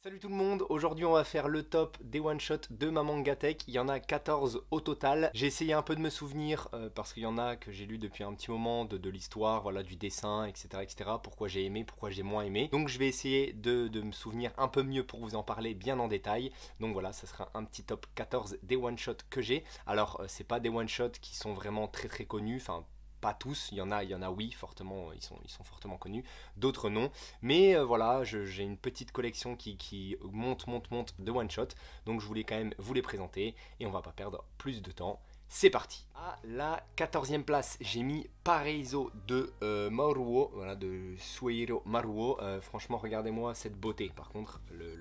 Salut tout le monde, aujourd'hui on va faire le top des one-shots de ma Mangatech. Il y en a 14 au total. J'ai essayé un peu de me souvenir, parce qu'il y en a que j'ai lu depuis un petit moment, de l'histoire, voilà, du dessin, etc., etc. Pourquoi j'ai aimé, pourquoi j'ai moins aimé. Donc je vais essayer de me souvenir un peu mieux pour vous en parler bien en détail. Donc voilà, ça sera un petit top 14 des one-shots que j'ai. Alors c'est pas des one-shots qui sont vraiment très très connus, enfin pas tous, il y en a oui, fortement, ils sont fortement connus, d'autres non. Mais voilà, j'ai une petite collection qui monte de one-shot. Donc je voulais quand même vous les présenter. Et on va pas perdre plus de temps. C'est parti. À la 14e place, j'ai mis Paraiso de Maruo, voilà, de Suehiro Maruo. Franchement, regardez-moi cette beauté. Par contre,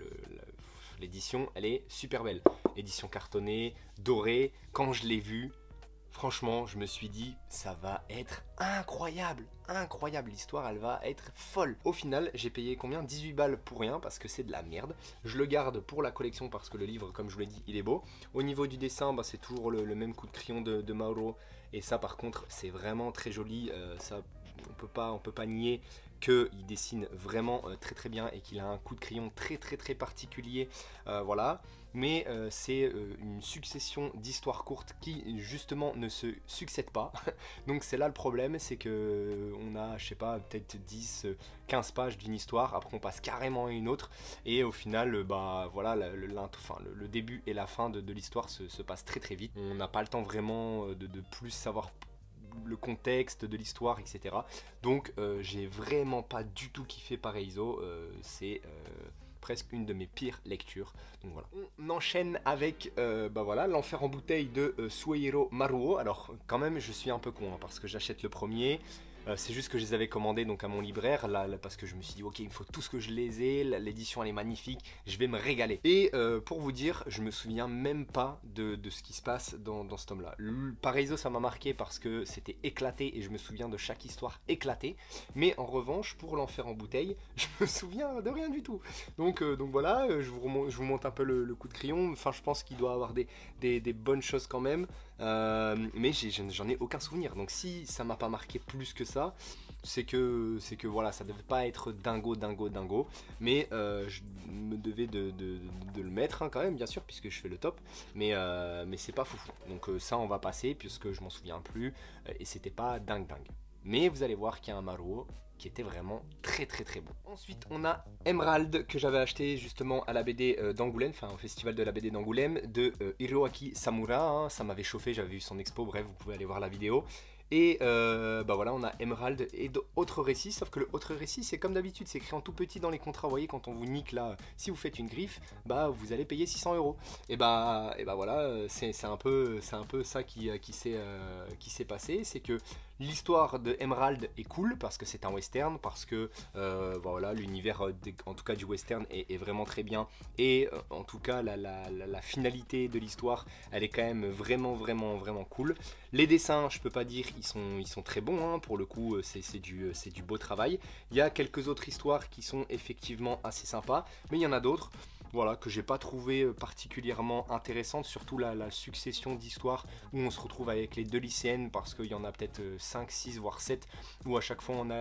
l'édition, elle est super belle. Édition cartonnée, dorée. Quand je l'ai vue, franchement, je me suis dit, ça va être incroyable, incroyable, l'histoire, elle va être folle. Au final, j'ai payé combien? 18 balles pour rien, parce que c'est de la merde. Je le garde pour la collection, parce que le livre, comme je vous l'ai dit, il est beau. Au niveau du dessin, bah, c'est toujours le même coup de crayon de Mauro. Et ça, par contre, c'est vraiment très joli. Ça, on peut pas nier qu'il dessine vraiment très très bien et qu'il a un coup de crayon très très très particulier. Voilà. Mais c'est une succession d'histoires courtes qui justement ne se succèdent pas. Donc c'est là le problème, c'est que on a, je sais pas, peut-être 10, 15 pages d'une histoire, après on passe carrément à une autre, et au final, bah voilà, le début et la fin de l'histoire se passent très très vite. On n'a pas le temps vraiment de plus savoir le contexte de l'histoire, etc. Donc j'ai vraiment pas du tout kiffé Paraiso, c'est presque une de mes pires lectures. Donc voilà. On enchaîne avec bah voilà, l'enfer en bouteille de Suehiro Maruo. Alors quand même je suis un peu con, hein, parce que j'achète le premier. C'est juste que je les avais commandés donc à mon libraire là, parce que je me suis dit ok, il faut tout ce que je les ai, l'édition elle est magnifique, je vais me régaler. Et pour vous dire, je me souviens même pas de ce qui se passe dans ce tome là. Paraiso ça m'a marqué parce que c'était éclaté et je me souviens de chaque histoire éclatée. Mais en revanche pour l'enfer en bouteille, je me souviens de rien du tout. Donc voilà, je vous montre un peu le coup de crayon. Enfin je pense qu'il doit avoir des bonnes choses quand même. Mais j'en ai aucun souvenir. Donc si ça m'a pas marqué plus que ça, c'est que voilà, ça devait pas être dingo. Mais je me devais de le mettre, hein, quand même, bien sûr, puisque je fais le top. Mais c'est pas foufou. Donc ça, on va passer, puisque je m'en souviens plus. Et c'était pas dingue. Mais vous allez voir qu'il y a un Maruo qui était vraiment très très bon. Ensuite on a Emerald que j'avais acheté justement à la BD d'Angoulême, enfin au festival de la BD d'Angoulême, de Hiroaki Samura, hein. Ça m'avait chauffé, j'avais vu son expo, bref vous pouvez aller voir la vidéo. Et bah voilà, on a Emerald et d'autres récits, sauf que le autre récit c'est comme d'habitude, c'est écrit en tout petit dans les contrats. Vous voyez, quand on vous nique là, si vous faites une griffe, bah vous allez payer 600 euros. Et bah voilà, c'est un peu ça qui s'est passé, c'est que l'histoire de Emerald est cool parce que c'est un western, parce que voilà, l'univers en tout cas du western est vraiment très bien, et en tout cas la finalité de l'histoire elle est quand même vraiment cool. Les dessins, je peux pas dire, ils sont très bons, hein, pour le coup c'est du beau travail. Il y a quelques autres histoires qui sont effectivement assez sympas, mais il y en a d'autres, voilà, que j'ai pas trouvé particulièrement intéressante, surtout la succession d'histoires où on se retrouve avec les deux lycéennes, parce qu'il y en a peut-être 5, 6, voire 7, où à chaque fois on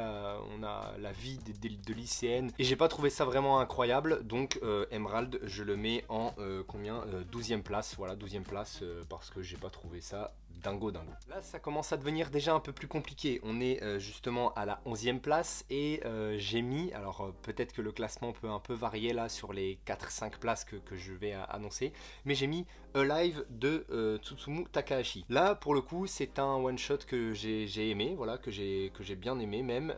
a la vie de lycéennes, et j'ai pas trouvé ça vraiment incroyable. Donc Emerald, je le mets en combien, 12e place, voilà, 12e place, parce que j'ai pas trouvé ça dingo. Là ça commence à devenir déjà un peu plus compliqué. On est justement à la 11e place, et j'ai mis, alors peut-être que le classement peut un peu varier là sur les 4-5 places que je vais annoncer, mais j'ai mis Alive de Tsutsumu Takahashi. Là pour le coup c'est un one shot que j'ai aimé, voilà, que j'ai bien aimé même,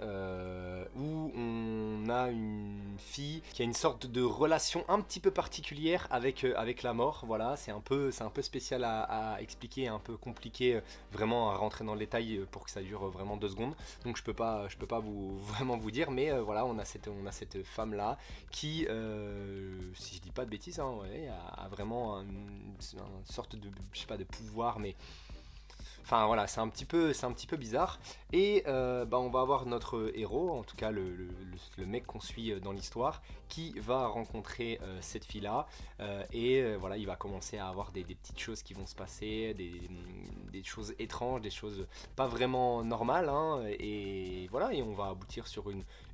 où on a une fille qui a une sorte de relation un petit peu particulière avec la mort. Voilà, c'est un peu spécial à expliquer, un peu compliqué vraiment à rentrer dans le détail pour que ça dure vraiment 2 secondes. Donc je peux pas vraiment vous dire, mais voilà, on a cette femme là qui, si je dis pas de bêtises, hein, ouais, a vraiment une sorte de, je sais pas, de pouvoir, mais enfin voilà, c'est un petit peu bizarre. Et bah, on va avoir notre héros, en tout cas le mec qu'on suit dans l'histoire, qui va rencontrer cette fille-là. Et voilà, il va commencer à avoir des petites choses qui vont se passer, des choses étranges, des choses pas vraiment normales, hein. Et voilà, et on va aboutir sur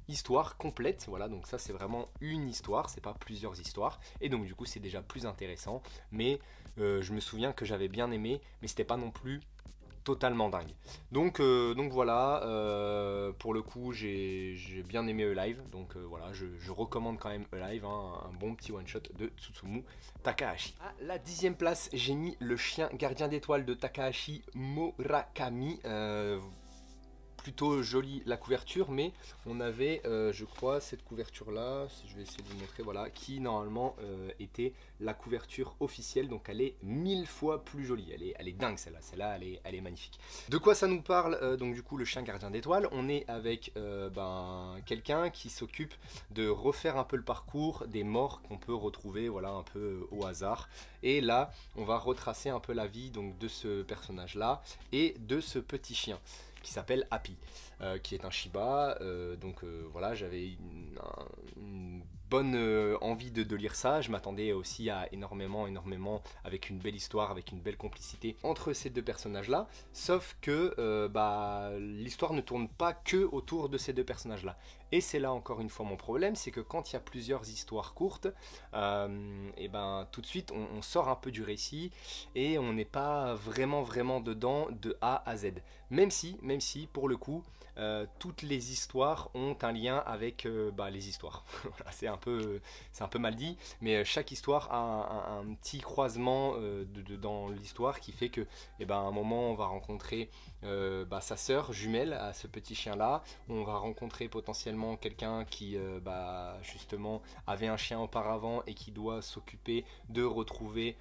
histoire complète, voilà, donc ça c'est vraiment une histoire, c'est pas plusieurs histoires, et donc du coup c'est déjà plus intéressant, mais je me souviens que j'avais bien aimé, mais c'était pas non plus totalement dingue. Donc voilà, pour le coup j'ai bien aimé Alive, donc voilà, je recommande quand même Alive, hein, un bon petit one shot de Tsutsumu Takahashi. À la 10e place, j'ai mis le chien gardien d'étoiles de Takahashi Murakami. Plutôt jolie la couverture, mais on avait je crois cette couverture là, si je vais essayer de vous montrer, voilà, qui normalement était la couverture officielle, donc elle est 1000 fois plus jolie, elle est dingue celle-là, elle est magnifique. De quoi ça nous parle? Donc du coup le chien gardien d'étoiles, on est avec quelqu'un qui s'occupe de refaire un peu le parcours des morts qu'on peut retrouver, voilà, un peu au hasard, et là on va retracer un peu la vie donc de ce personnage là et de ce petit chien qui s'appelle Happy, qui est un Shiba, voilà, j'avais une bonne envie de lire ça, je m'attendais aussi à énormément, avec une belle histoire, avec une belle complicité entre ces deux personnages là, sauf que l'histoire ne tourne pas que autour de ces deux personnages là, et c'est là encore une fois mon problème, c'est que quand il y a plusieurs histoires courtes, tout de suite on sort un peu du récit, et on n'est pas vraiment dedans de A à Z, même si pour le coup toutes les histoires ont un lien avec les histoires. Voilà, c'est un peu mal dit, mais chaque histoire a un petit croisement dans l'histoire qui fait que à un moment on va rencontrer sa sœur jumelle à ce petit chien là, on va rencontrer potentiellement quelqu'un qui justement avait un chien auparavant et qui doit s'occuper de retrouver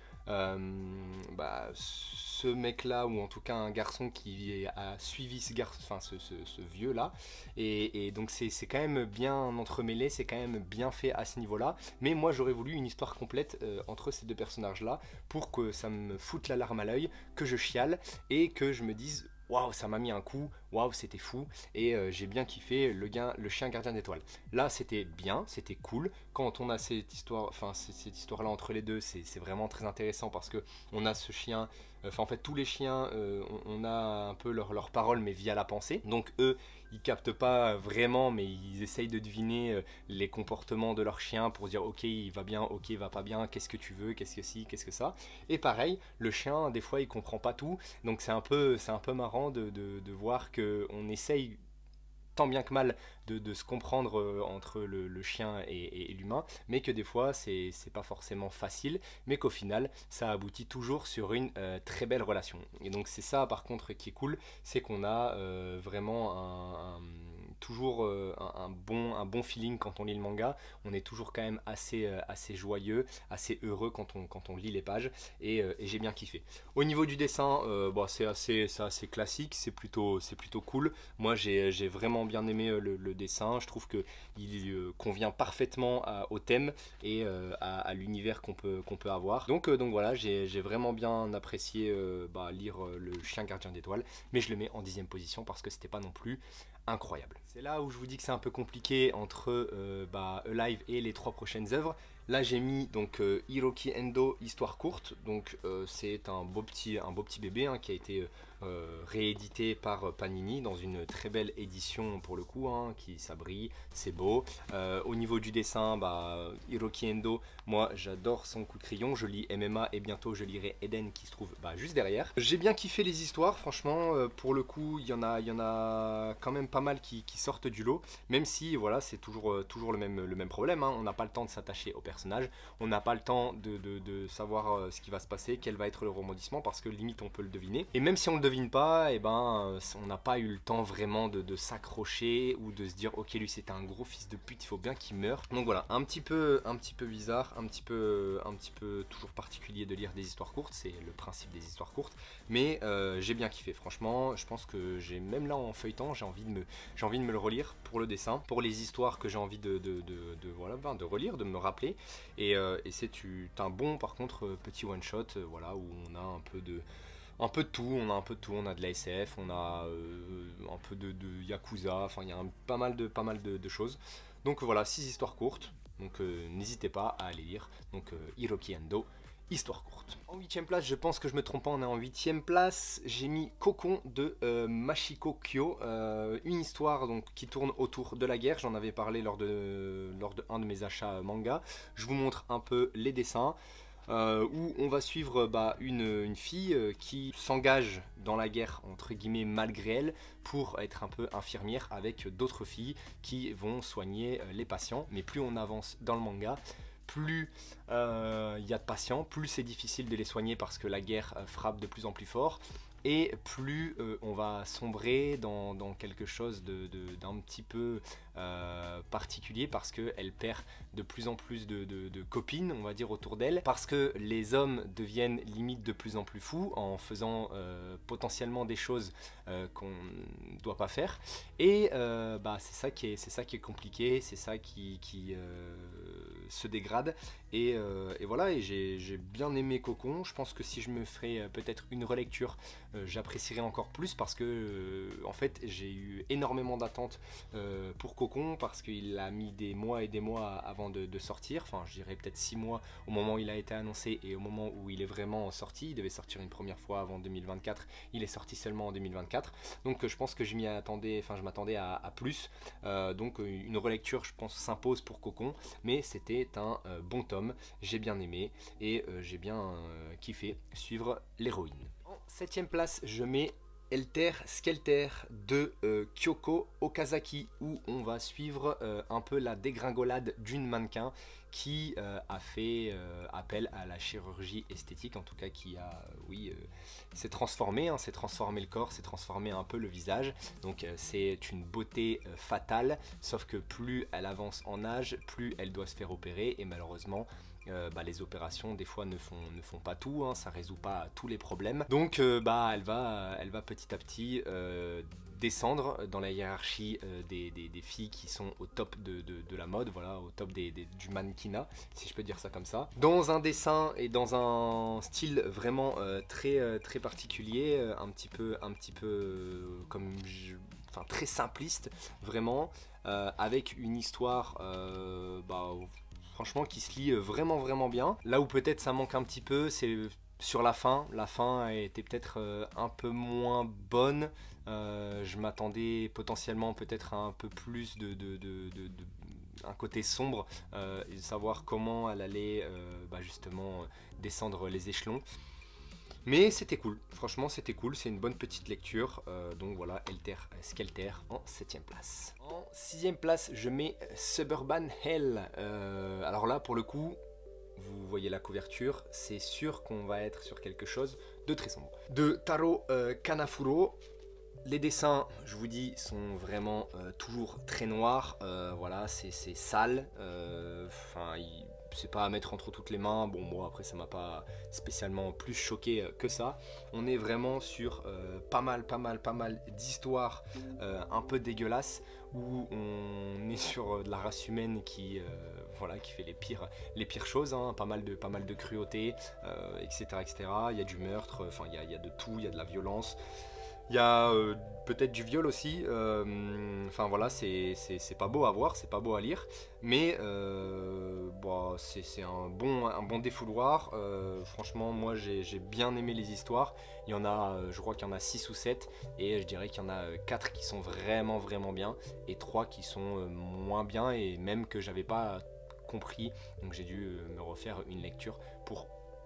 ce mec là, ou en tout cas un garçon qui a suivi ce garçon, enfin ce vieux là, et donc c'est quand même bien entremêlé, c'est quand même bien fait à ce niveau là, mais moi j'aurais voulu une histoire complète entre ces deux personnages là pour que ça me foute la larme à l'œil, que je chiale et que je me dise waouh, ça m'a mis un coup, waouh, c'était fou, et j'ai bien kiffé le chien gardien d'étoiles. Là, c'était bien, c'était cool. Quand on a cette histoire, cette histoire-là entre les deux, c'est vraiment très intéressant parce que on a ce chien. En fait, tous les chiens, on a un peu leur parole, mais via la pensée. Donc eux, ils captent pas vraiment, mais ils essayent de deviner les comportements de leur chien pour dire ok, il va bien, ok, il va pas bien, qu'est-ce que tu veux, qu'est-ce que si, qu'est-ce que ça. Et pareil, le chien, des fois, il comprend pas tout. Donc c'est un peu marrant de voir qu'on essaye tant bien que mal de se comprendre entre le chien et l'humain, mais que des fois c'est pas forcément facile, mais qu'au final ça aboutit toujours sur une très belle relation. Et donc c'est ça par contre qui est cool, c'est qu'on a vraiment toujours un bon feeling quand on lit le manga, on est toujours quand même assez joyeux, assez heureux quand on lit les pages, et j'ai bien kiffé. Au niveau du dessin, c'est assez classique, c'est plutôt cool. Moi j'ai vraiment bien aimé le dessin, je trouve qu'il convient parfaitement au thème et à l'univers qu'on peut avoir. Donc voilà, j'ai vraiment bien apprécié lire le chien gardien d'étoiles, mais je le mets en 10e position parce que c'était pas non plus incroyable. C'est là où je vous dis que c'est un peu compliqué entre Alive et les 3 prochaines œuvres. Là j'ai mis donc Hiroki Endo, histoire courte, donc c'est un beau petit bébé hein, qui a été réédité par Panini dans une très belle édition pour le coup, hein, qui ça brille, c'est beau. Au niveau du dessin, Hiroki Endo, moi j'adore son coup de crayon, je lis MMA et bientôt je lirai Eden qui se trouve juste derrière. J'ai bien kiffé les histoires, franchement, pour le coup il y en a quand même pas mal qui sortent du lot, même si voilà c'est toujours le même problème, hein. On n'a pas le temps de s'attacher au personnage, on n'a pas le temps de savoir ce qui va se passer, quel va être le rebondissement, parce que limite on peut le deviner, et même si on le devine pas, on n'a pas eu le temps vraiment de s'accrocher ou de se dire ok lui c'était un gros fils de pute, il faut bien qu'il meure. Donc voilà, un petit peu bizarre, un petit peu toujours particulier de lire des histoires courtes, c'est le principe des histoires courtes, mais j'ai bien kiffé, franchement. Je pense que j'ai même là en feuilletant, j'ai envie de me le relire pour le dessin, pour les histoires que j'ai envie de relire, de me rappeler, et c'est un bon par contre petit one shot, voilà, où on a un peu de tout, on a de la SF, on a un peu de Yakuza, enfin il y a pas mal de choses. Donc voilà, 6 histoires courtes, donc n'hésitez pas à aller lire, donc Hiroki Endo, histoire courte. En 8ème place, je pense que je me trompe pas, on est en 8ème place, j'ai mis Cocon de Machiko Kyo, une histoire donc, qui tourne autour de la guerre, j'en avais parlé lors de un de mes achats manga. Je vous montre un peu les dessins. Où on va suivre une fille qui s'engage dans la guerre entre guillemets malgré elle pour être un peu infirmière avec d'autres filles qui vont soigner les patients. Mais plus on avance dans le manga, plus il y a de patients, plus c'est difficile de les soigner parce que la guerre frappe de plus en plus fort. Et plus on va sombrer dans quelque chose d'un petit peu particulier parce qu'elle perd de plus en plus de copines, on va dire, autour d'elle. Parce que les hommes deviennent limite de plus en plus fous en faisant potentiellement des choses qu'on ne doit pas faire. Et c'est ça qui est compliqué, c'est ça qui se dégrade. Et voilà, et j'ai bien aimé Cocon. Je pense que si je me ferais peut-être une relecture, j'apprécierais encore plus parce que en fait j'ai eu énormément d'attentes pour Cocon parce qu'il a mis des mois et des mois avant de sortir. Enfin, je dirais peut-être 6 mois au moment où il a été annoncé et au moment où il est vraiment sorti. Il devait sortir une première fois avant 2024. Il est sorti seulement en 2024. Donc je pense que je m'attendais à plus. Donc une relecture, je pense, s'impose pour Cocon. Mais c'était un bon tome. J'ai bien aimé et j'ai bien kiffé suivre l'héroïne. En 7ème place, je mets Helter Skelter de Kyoko Okazaki, où on va suivre un peu la dégringolade d'une mannequin qui a fait appel à la chirurgie esthétique, en tout cas qui a, s'est transformé, s'est transformé le corps, s'est transformé un peu le visage. Donc c'est une beauté fatale, sauf que plus elle avance en âge, plus elle doit se faire opérer et malheureusement les opérations des fois ne font pas tout, ça résout pas tous les problèmes. Donc elle va petit à petit descendre dans la hiérarchie des filles qui sont au top de la mode, voilà, au top du mannequinat, si je peux dire ça comme ça. Dans un dessin et dans un style vraiment très particulier, un petit peu comme très simpliste, vraiment, avec une histoire franchement qui se lit vraiment bien. Là où peut-être ça manque un petit peu, c'est sur la fin. La fin était peut-être un peu moins bonne. Je m'attendais potentiellement peut-être à un peu plus un côté sombre, et de savoir comment elle allait justement descendre les échelons. Mais c'était cool, franchement c'était cool, c'est une bonne petite lecture. Donc voilà, Helter Skelter en 7ème place. En 6ème place, je mets Suburban Hell. Alors là, pour le coup, vous voyez la couverture, c'est sûr qu'on va être sur quelque chose de très sombre. De Taro Kanafuro. Les dessins, je vous dis, sont vraiment toujours très noirs. Voilà, c'est sale. C'est pas à mettre entre toutes les mains. Bon, moi après ça m'a pas spécialement plus choqué que ça. On est vraiment sur pas mal d'histoires un peu dégueulasses où on est sur de la race humaine qui fait les pires choses, pas mal de cruauté, etc., etc. Il y a du meurtre, il y a de tout, il y a de la violence. Il y a peut-être du viol aussi, voilà, c'est pas beau à voir, c'est pas beau à lire, mais c'est un bon défouloir. Franchement, moi j'ai bien aimé les histoires. Il y en a, je crois qu'il y en a 6 ou 7, et je dirais qu'il y en a 4 qui sont vraiment bien, et 3 qui sont moins bien, et même que j'avais pas compris, donc j'ai dû me refaire une lecture pour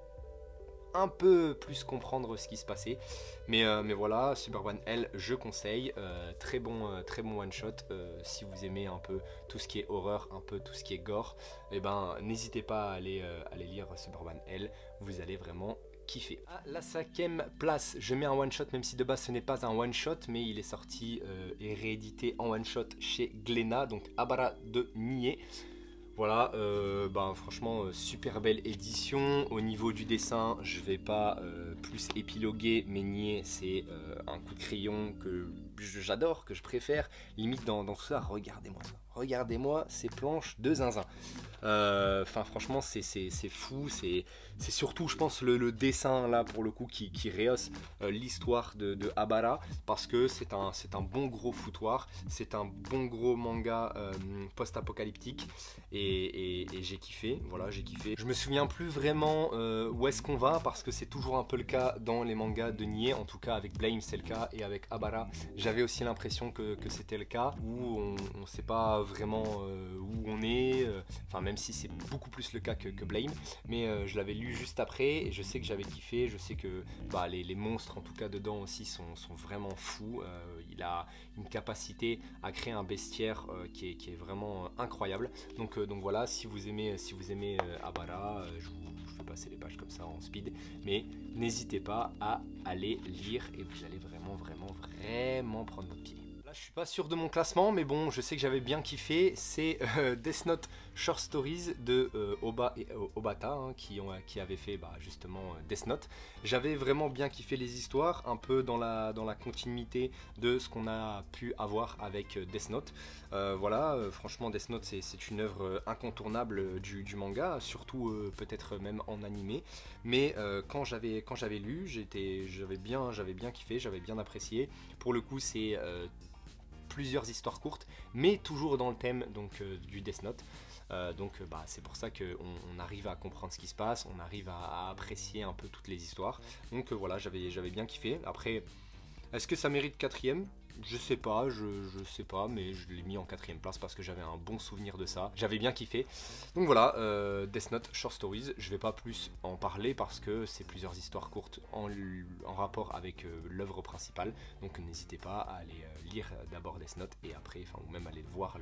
un peu plus comprendre ce qui se passait, mais voilà, Suburban Hell, je conseille, très bon one shot. Si vous aimez un peu tout ce qui est horreur, un peu tout ce qui est gore, n'hésitez pas à aller lire Suburban Hell, vous allez vraiment kiffer. À la 5ème place, je mets un one shot, même si de base ce n'est pas un one shot, mais il est sorti et réédité en one shot chez Glénat, donc Abara de Nier. Voilà, franchement super belle édition. Au niveau du dessin, je vais pas plus épiloguer, mais Nier c'est un coup de crayon que j'adore, que je préfère. Limite dans tout ça, regardez-moi ça. Regardez-moi ces planches de zinzin. Enfin franchement c'est fou, c'est surtout je pense le dessin là pour le coup qui rehausse l'histoire de Habara, parce que c'est un bon gros foutoir, c'est un bon gros manga post-apocalyptique et j'ai kiffé, voilà j'ai kiffé. Je me souviens plus vraiment où est-ce qu'on va, parce que c'est toujours un peu le cas dans les mangas de Nier, en tout cas avec Blame c'est le cas, et avec Habara j'avais aussi l'impression que c'était le cas, où on sait pas vraiment où on est, enfin même si c'est beaucoup plus le cas que Blame, mais je l'avais lu juste après et je sais que j'avais kiffé, je sais que bah, les monstres en tout cas dedans aussi sont vraiment fous, il a une capacité à créer un bestiaire qui est vraiment incroyable, donc voilà, si vous aimez Habara, je vous fais passer les pages comme ça en speed, mais n'hésitez pas à aller lire et vous allez vraiment prendre votre pied. Là, je suis pas sûr de mon classement, mais bon, je sais que j'avais bien kiffé. C'est Death Note Short Stories de Oba et Obata, hein, qui avaient fait bah, justement Death Note. J'avais vraiment bien kiffé les histoires, un peu dans la continuité de ce qu'on a pu avoir avec Death Note. Voilà, franchement, Death Note, c'est une œuvre incontournable du manga, surtout peut-être même en animé. Mais quand j'avais lu, j'avais bien kiffé, j'avais bien apprécié. Pour le coup, c'est plusieurs histoires courtes, mais toujours dans le thème donc du Death Note. Bah, c'est pour ça qu'on arrive à comprendre ce qui se passe, on arrive à apprécier un peu toutes les histoires. Donc voilà, j'avais bien kiffé. Après, est-ce que ça mérite quatrième? Je sais pas, sais pas, mais je l'ai mis en quatrième place parce que j'avais un bon souvenir de ça. J'avais bien kiffé. Donc voilà, Death Note Short Stories. Je vais pas plus en parler parce que c'est plusieurs histoires courtes en rapport avec l'œuvre principale. Donc n'hésitez pas à aller lire d'abord Death Note et après, enfin, ou même aller voir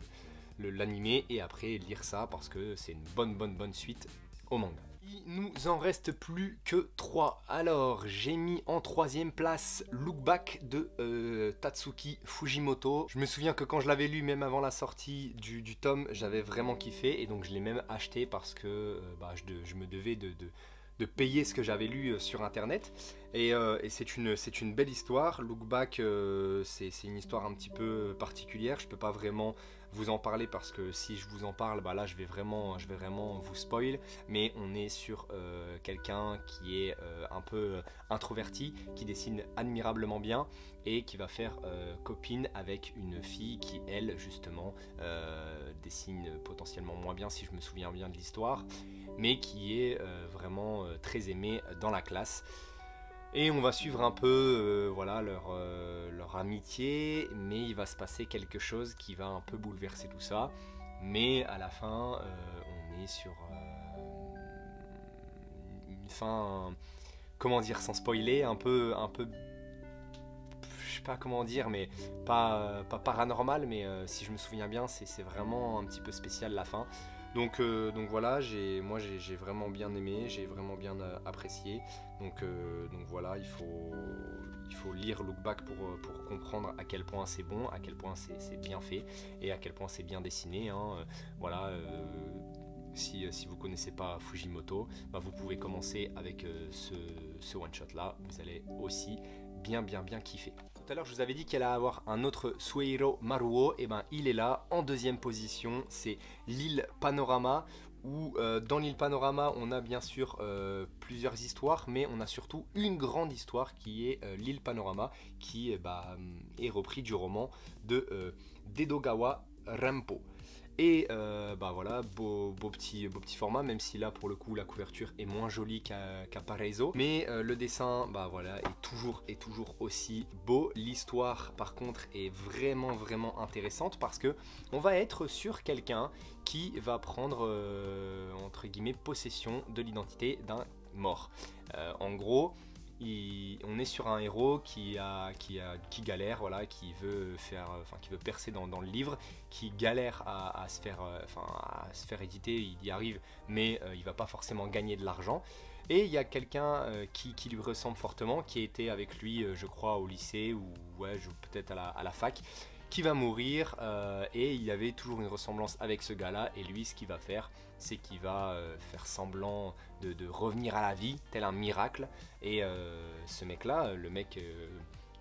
l'animé et après lire ça parce que c'est une bonne suite au manga. Il nous en reste plus que 3. Alors, j'ai mis en troisième place Look Back de Tatsuki Fujimoto. Je me souviens que quand je l'avais lu, même avant la sortie du tome, j'avais vraiment kiffé et donc je l'ai même acheté parce que bah, je me devais de payer ce que j'avais lu sur internet. Et c'est une belle histoire. Look Back, c'est une histoire un petit peu particulière. Je peux pas vraiment vous en parler parce que si je vous en parle, bah là je vais vraiment vous spoil. Mais on est sur quelqu'un qui est un peu introverti, qui dessine admirablement bien et qui va faire copine avec une fille qui elle justement dessine potentiellement moins bien si je me souviens bien de l'histoire, mais qui est vraiment très aimée dans la classe. Et on va suivre un peu voilà, leur amitié, mais il va se passer quelque chose qui va un peu bouleverser tout ça. Mais à la fin, on est sur une fin, comment dire, sans spoiler, un peu, je sais pas comment dire, mais pas paranormal, mais si je me souviens bien, c'est vraiment un petit peu spécial la fin. Donc voilà, moi j'ai vraiment bien aimé, j'ai vraiment bien apprécié. Donc voilà, il faut lire Look Back pour comprendre à quel point c'est bon, à quel point c'est bien fait et à quel point c'est bien dessiné, hein. Voilà, si vous connaissez pas Fujimoto, bah vous pouvez commencer avec ce one shot là, vous allez aussi bien kiffer. Tout à l'heure je vous avais dit qu'elle allait avoir un autre Suehiro Maruo, et ben il est là en deuxième position, c'est l'île Panorama, où dans l'île Panorama on a bien sûr plusieurs histoires, mais on a surtout une grande histoire qui est l'île Panorama, qui est repris du roman de Dedogawa Rempo. Et bah voilà, beau petit format, même si là pour le coup la couverture est moins jolie qu'à Paraiso, mais le dessin bah voilà est toujours aussi beau. L'histoire par contre est vraiment intéressante parce que on va être sur quelqu'un qui va prendre entre guillemets possession de l'identité d'un mort. En gros, on est sur un héros qui galère, voilà, qui veut percer dans le livre, qui galère à se faire éditer, il y arrive, mais il va pas forcément gagner de l'argent. Et il y a quelqu'un qui lui ressemble fortement, qui était avec lui, je crois, au lycée ou ouais, peut-être à la fac, qui va mourir et il y avait toujours une ressemblance avec ce gars-là. Et lui, ce qu'il va faire, c'est qu'il va faire semblant de revenir à la vie, tel un miracle. Et ce mec-là, le mec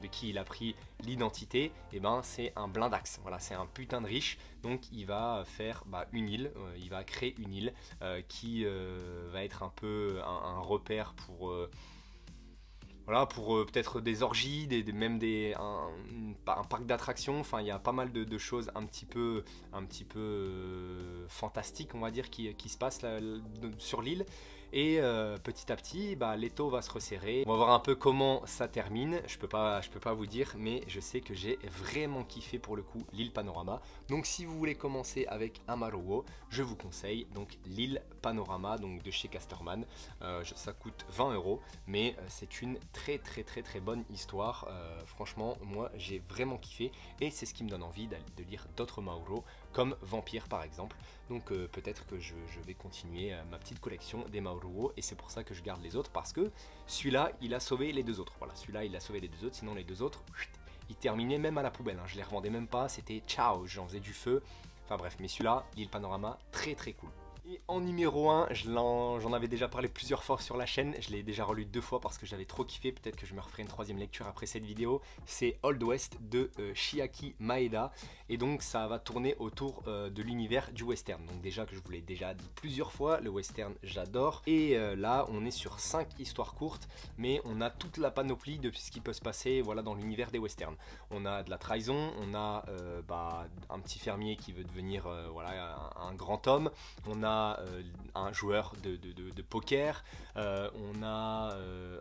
de qui il a pris l'identité, et ben c'est un blindax. Voilà, c'est un putain de riche. Donc il va faire une île, il va créer une île qui va être un peu un repère pour voilà, pour peut-être des orgies, même un parc d'attractions. Enfin, il y a pas mal de choses un petit peu fantastiques, on va dire, qui se passent là, sur l'île. Et petit à petit, l'étau va se resserrer. On va voir un peu comment ça termine. Je peux pas vous dire, mais je sais que j'ai vraiment kiffé pour le coup l'île Panorama. Donc si vous voulez commencer avec Amaruo, je vous conseille donc l'île Panorama, donc de chez Casterman. Ça coûte 20 €, mais c'est une très bonne histoire. Franchement, moi j'ai vraiment kiffé et c'est ce qui me donne envie de lire d'autres Mauro, comme Vampire par exemple. Donc peut-être que je vais continuer ma petite collection des Mauro, et c'est pour ça que je garde les autres, parce que celui-là il a sauvé les deux autres. Voilà, celui-là il a sauvé les deux autres, sinon les deux autres ils terminaient même à la poubelle, hein. Je les revendais même pas, c'était ciao, j'en faisais du feu. Enfin bref, mais celui-là, l'île Panorama, très cool. Et en numéro 1, j'en avais déjà parlé plusieurs fois sur la chaîne, je l'ai déjà relu 2 fois parce que j'avais trop kiffé, peut-être que je me referai une 3e lecture après cette vidéo. C'est Old West de Chiaki Maeda, et donc ça va tourner autour de l'univers du western. Donc déjà, que je vous l'ai déjà dit plusieurs fois, le western j'adore, et là on est sur 5 histoires courtes, mais on a toute la panoplie de ce qui peut se passer, voilà, dans l'univers des westerns. On a de la trahison, on a un petit fermier qui veut devenir voilà, un grand homme, on a un joueur de poker, on a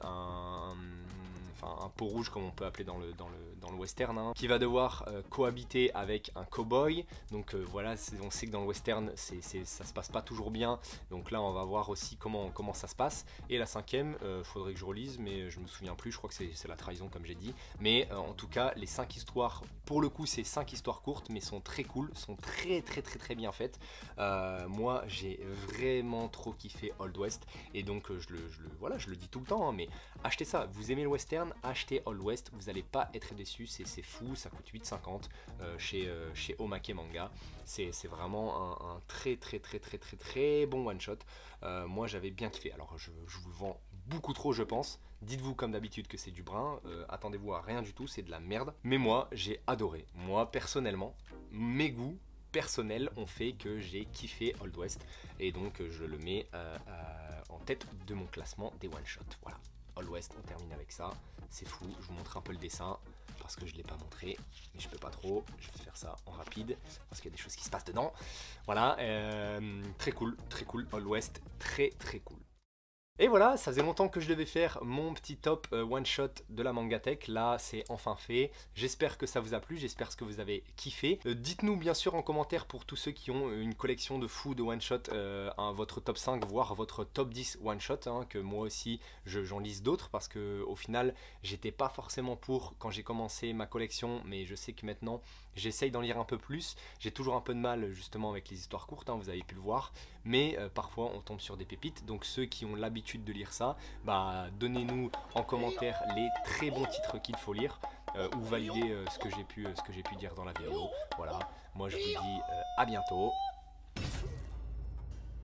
un peau rouge, comme on peut appeler dans le western, hein, qui va devoir cohabiter avec un cow-boy. Donc voilà, on sait que dans le western ça se passe pas toujours bien, donc là on va voir aussi comment ça se passe. Et la 5e, faudrait que je relise, mais je me souviens plus, je crois que c'est la trahison comme j'ai dit. Mais en tout cas, les 5 histoires, pour le coup c'est 5 histoires courtes, mais sont très cool, sont très bien faites. Moi j'ai vraiment trop kiffé Old West, et donc je le dis tout le temps, hein, mais achetez ça. Vous aimez le western, achetez Old West, vous n'allez pas être déçus. C'est fou, ça coûte 8,50 chez Omake Manga. C'est vraiment un très bon one shot. Moi j'avais bien kiffé. Alors je vous le vends beaucoup trop, je pense. Dites-vous comme d'habitude que c'est du brin, attendez-vous à rien du tout, c'est de la merde. Mais moi j'ai adoré. Moi personnellement, mes goûts personnels ont fait que j'ai kiffé Old West, et donc je le mets en tête de mon classement des one shot. Voilà, Old West, on termine avec ça. C'est fou, je vous montre un peu le dessin parce que je ne l'ai pas montré, mais je peux pas trop, je vais faire ça en rapide parce qu'il y a des choses qui se passent dedans. Voilà, très cool, Old West, très cool. Et voilà, ça faisait longtemps que je devais faire mon petit top one shot de la Mangatech. Là, c'est enfin fait. J'espère que ça vous a plu, j'espère que vous avez kiffé. Dites-nous bien sûr en commentaire, pour tous ceux qui ont une collection de fous de one shot, votre top 5, voire votre top 10 one shot, hein, que moi aussi j'en lise d'autres, parce que au final, j'étais pas forcément pour quand j'ai commencé ma collection, mais je sais que maintenant j'essaye d'en lire un peu plus. J'ai toujours un peu de mal justement avec les histoires courtes, hein, vous avez pu le voir, mais parfois on tombe sur des pépites. Donc ceux qui ont l'habitude de lire ça, donnez-nous en commentaire les très bons titres qu'il faut lire, ou valider ce que j'ai pu dire dans la vidéo. Voilà, moi je vous dis à bientôt.